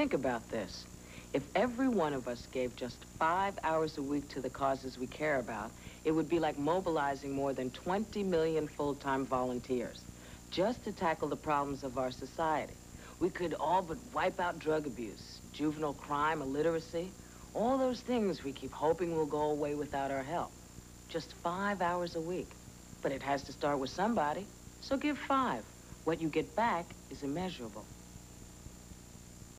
Think about this. If every one of us gave just 5 hours a week to the causes we care about, it would be like mobilizing more than 20 million full-time volunteers just to tackle the problems of our society. We could all but wipe out drug abuse, juvenile crime, illiteracy, all those things we keep hoping will go away without our help. Just 5 hours a week. But it has to start with somebody, so give 5. What you get back is immeasurable.